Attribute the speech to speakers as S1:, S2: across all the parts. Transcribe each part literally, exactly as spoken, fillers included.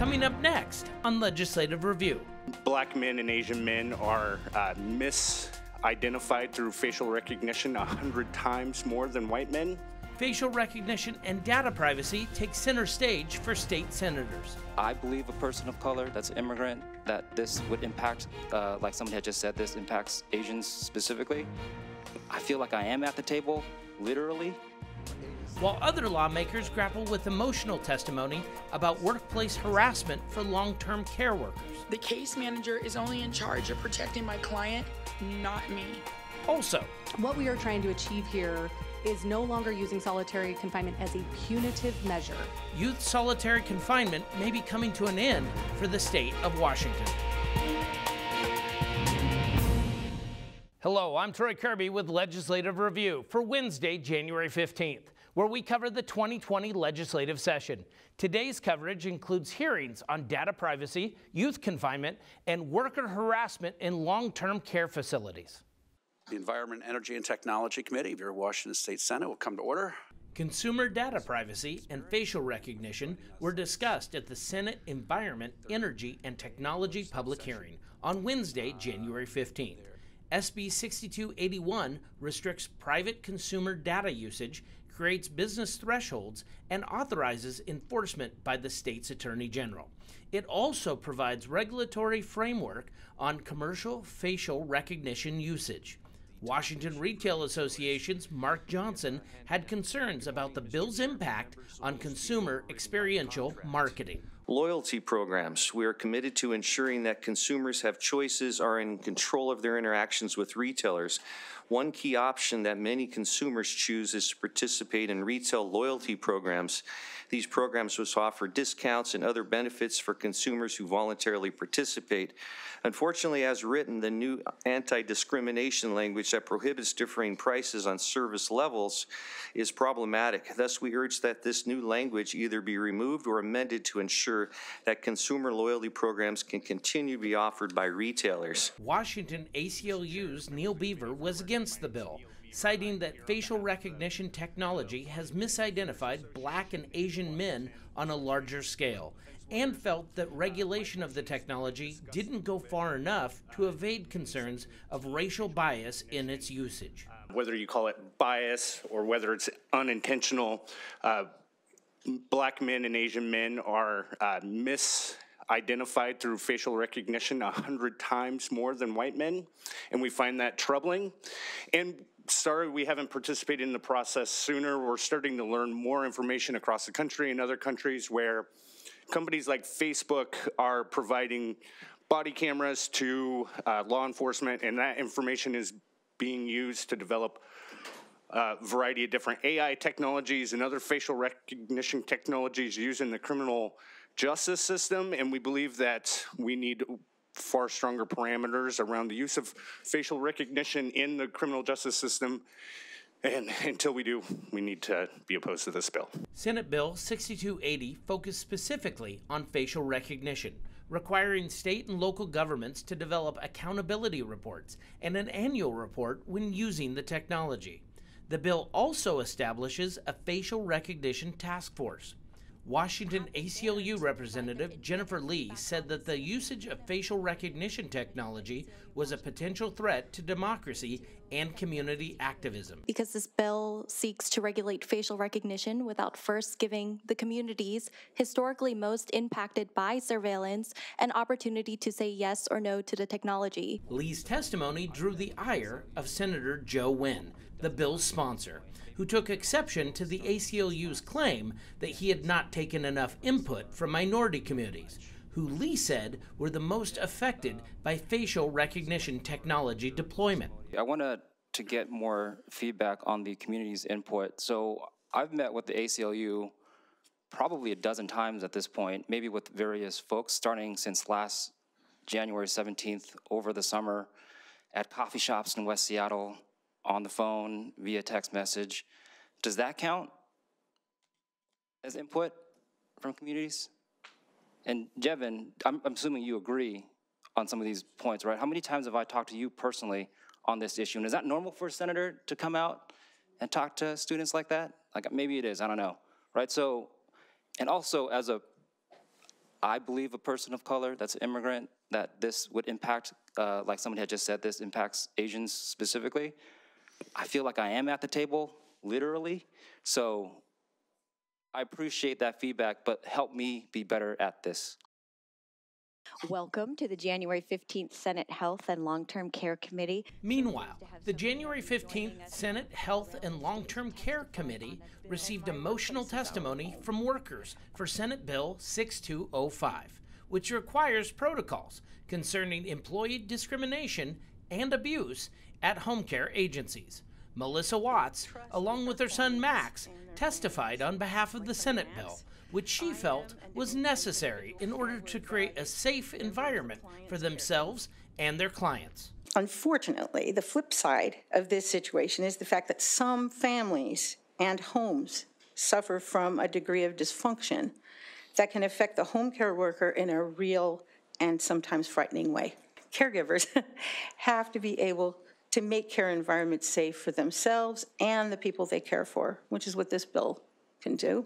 S1: coming up next on Legislative Review.
S2: Black men and Asian men are uh, misidentified through facial recognition a hundred times more than white men.
S1: Facial recognition and data privacy take center stage for state senators.
S3: I believe a person of color that's an immigrant, that this would impact, uh, like somebody had just said, this impacts Asians specifically. I feel like I am at the table, literally.
S1: While other lawmakers grapple with emotional testimony about workplace harassment for long-term care workers.
S4: The case manager is only in charge of protecting my client, not me.
S1: Also,
S5: what we are trying to achieve here is no longer using solitary confinement as a punitive measure.
S1: Youth solitary confinement may be coming to an end for the state of Washington. Hello, I'm Troy Kirby with Legislative Review for Wednesday, January fifteenth, where we cover the twenty twenty legislative session. Today's coverage includes hearings on data privacy, youth confinement, and worker harassment in long-term care facilities.
S6: The Environment, Energy, and Technology Committee of your Washington State Senate will come to order.
S1: Consumer data privacy and facial recognition were discussed at the Senate Environment, Energy, and Technology public hearing on Wednesday, January fifteenth. S B sixty-two eighty-one restricts private consumer data usage, creates business thresholds, and authorizes enforcement by the state's Attorney General. It also provides regulatory framework on commercial facial recognition usage. Washington Retail Association's Mark Johnson had concerns about the bill's impact on consumer experiential marketing.
S7: Loyalty programs. We are committed to ensuring that consumers have choices, are in control of their interactions with retailers. One key option that many consumers choose is to participate in retail loyalty programs. These programs will offer discounts and other benefits for consumers who voluntarily participate. Unfortunately, as written, the new anti-discrimination language that prohibits differing prices on service levels is problematic. Thus, we urge that this new language either be removed or amended to ensure that consumer loyalty programs can continue to be offered by retailers.
S1: Washington A C L U's Neil Beaver was against the bill, citing that facial recognition technology has misidentified Black and Asian men on a larger scale, and felt that regulation of the technology didn't go far enough to evade concerns of racial bias in its usage.
S2: Whether you call it bias or whether it's unintentional, uh, Black men and Asian men are uh, misidentified through facial recognition a hundred times more than white men, and we find that troubling. And sorry we haven't participated in the process sooner. We're starting to learn more information across the country and other countries where companies like Facebook are providing body cameras to uh, law enforcement, and that information is being used to develop a variety of different A I technologies and other facial recognition technologies used in the criminal justice system. And we believe that we need far stronger parameters around the use of facial recognition in the criminal justice system. And until we do, we need to be opposed to this bill.
S1: Senate Bill sixty-two eighty focused specifically on facial recognition, requiring state and local governments to develop accountability reports and an annual report when using the technology. The bill also establishes a facial recognition task force. Washington A C L U Representative Jennifer Lee said that the usage of facial recognition technology was a potential threat to democracy and community activism.
S8: Because this bill seeks to regulate facial recognition without first giving the communities historically most impacted by surveillance an opportunity to say yes or no to the technology.
S1: Lee's testimony drew the ire of Senator Joe Wynn, the bill's sponsor, who took exception to the A C L U's claim that he had not taken enough input from minority communities, who Lee said were the most affected by facial recognition technology deployment.
S3: I wanted to get more feedback on the community's input. So I've met with the A C L U probably a dozen times at this point, maybe with various folks, starting since last January seventeenth over the summer at coffee shops in West Seattle, on the phone, via text message. Does that count as input from communities? And Jevin, I'm, I'm assuming you agree on some of these points, right? How many times have I talked to you personally on this issue? And is that normal for a senator to come out and talk to students like that? Like maybe it is, I don't know, right? So, and also as a I believe a person of color that's an immigrant, that this would impact, uh, like somebody had just said, this impacts Asians specifically. I feel like I am at the table, literally. So I appreciate that feedback, but help me be better at this.
S9: Welcome to the January fifteenth Senate Health and Long-Term Care Committee.
S1: Meanwhile, the January fifteenth Senate Health and Long-Term Care Committee received emotional testimony from workers for Senate Bill sixty-two oh five, which requires protocols concerning employee discrimination and abuse at home care agencies. Melissa Watts, along with her son Max, testified on behalf of the Senate bill, which she felt was necessary in order to create a safe environment for themselves and their clients.
S10: Unfortunately, the flip side of this situation is the fact that some families and homes suffer from a degree of dysfunction that can affect the home care worker in a real and sometimes frightening way. Caregivers have to be able to make care environments safe for themselves and the people they care for, which is what this bill can do.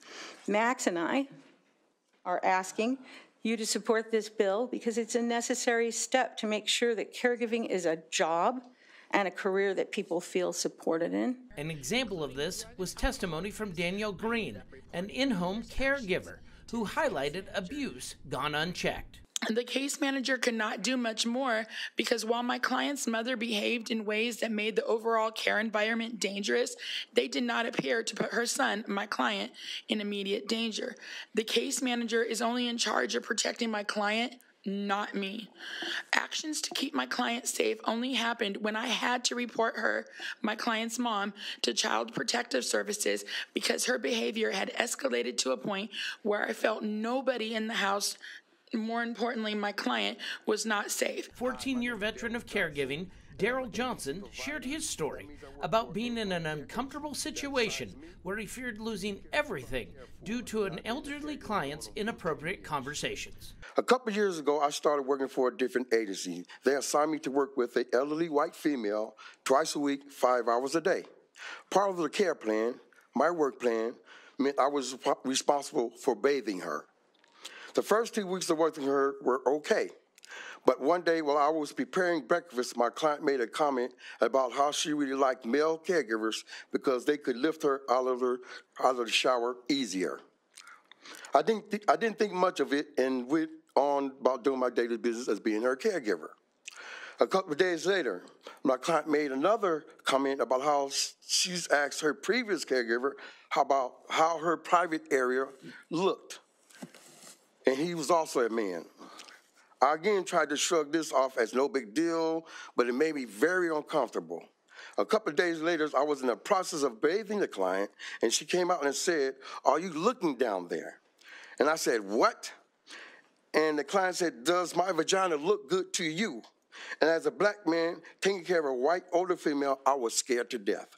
S10: Max and I are asking you to support this bill because it's a necessary step to make sure that caregiving is a job and a career that people feel supported in.
S1: An example of this was testimony from Danielle Green, an in-home caregiver who highlighted abuse gone unchecked.
S4: The case manager could not do much more because while my client's mother behaved in ways that made the overall care environment dangerous, they did not appear to put her son, my client, in immediate danger. The case manager is only in charge of protecting my client, not me. Actions to keep my client safe only happened when I had to report her, my client's mom, to Child Protective Services because her behavior had escalated to a point where I felt nobody in the house, more importantly, my client, was not safe.
S1: fourteen-year veteran of caregiving, Daryl Johnson, shared his story about being in an uncomfortable situation where he feared losing everything due to an elderly client's inappropriate conversations.
S11: A couple years ago, I started working for a different agency. They assigned me to work with an elderly white female twice a week, five hours a day. Part of the care plan, my work plan, meant I was responsible for bathing her. The first two weeks of working with her were okay. But one day while I was preparing breakfast, my client made a comment about how she really liked male caregivers because they could lift her out of, her, out of the shower easier. I didn't, th- I didn't think much of it and went on about doing my daily business as being her caregiver. A couple of days later, my client made another comment about how she's asked her previous caregiver how about how her private area looked. And he was also a man. I again tried to shrug this off as no big deal, but it made me very uncomfortable. A couple of days later, I was in the process of bathing the client, and she came out and said, "Are you looking down there?" And I said, "What?" And the client said, "Does my vagina look good to you?" And as a black man taking care of a white older female, I was scared to death.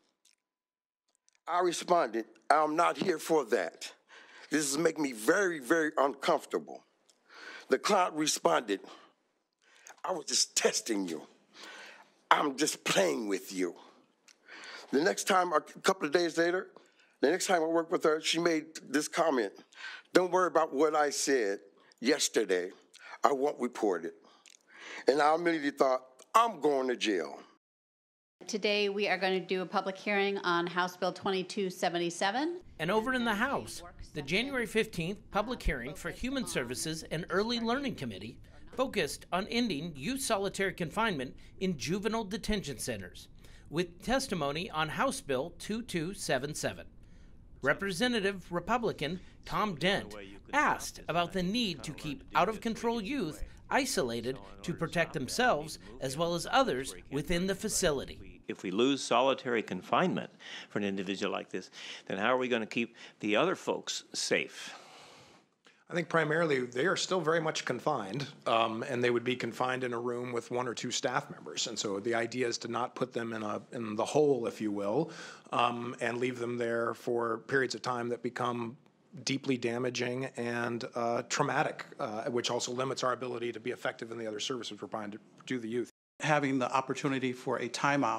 S11: I responded, "I'm not here for that. This is making me very, very uncomfortable." The client responded, "I was just testing you. I'm just playing with you." The next time, a couple of days later, the next time I worked with her, she made this comment, "Don't worry about what I said yesterday. I won't report it." And I immediately thought, I'm going to jail.
S12: Today we are going to do a public hearing on House Bill twenty-two seventy-seven.
S1: And over in the House, the January fifteenth public hearing for Human Services and Early Learning Committee focused on ending youth solitary confinement in juvenile detention centers, with testimony on House Bill twenty-two seventy-seven. Representative Republican Tom Dent asked about the need to keep out-of-control youth isolated to protect themselves as well as others within the facility.
S13: If we lose solitary confinement for an individual like this, then how are we going to keep the other folks safe?
S14: I think primarily they are still very much confined, um, and they would be confined in a room with one or two staff members. And so the idea is to not put them in a in the hole, if you will, um, and leave them there for periods of time that become deeply damaging and uh, traumatic, uh, which also limits our ability to be effective in the other services we're trying to do the youth.
S15: Having the opportunity for a timeout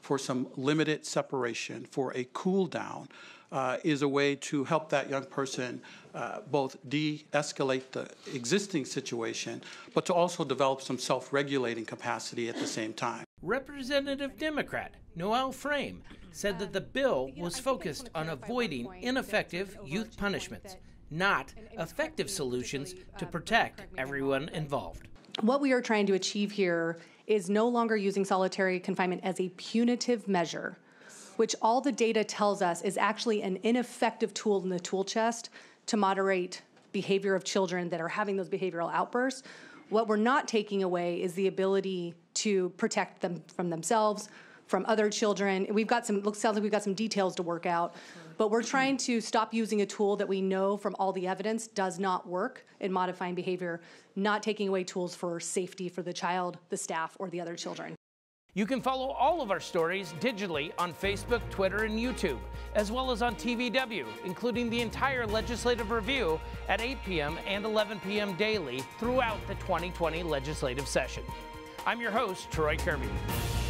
S15: for some limited separation, for a cool down, uh, is a way to help that young person uh, both de-escalate the existing situation, but to also develop some self-regulating capacity at the same time.
S1: Representative Democrat Noel Frame said that the bill was focused on avoiding ineffective youth punishments, not effective solutions to protect everyone involved.
S5: What we are trying to achieve here is no longer using solitary confinement as a punitive measure, which all the data tells us is actually an ineffective tool in the tool chest to moderate behavior of children that are having those behavioral outbursts. What we're not taking away is the ability to protect them from themselves, from other children. We've got some, looks, sounds like we've got some details to work out, but we're trying to stop using a tool that we know from all the evidence does not work in modifying behavior, not taking away tools for safety for the child, the staff, or the other children.
S1: You can follow all of our stories digitally on Facebook, Twitter, and YouTube, as well as on T V W, including the entire legislative review at eight p m and eleven p m daily throughout the twenty twenty legislative session. I'm your host, Troy Kirby.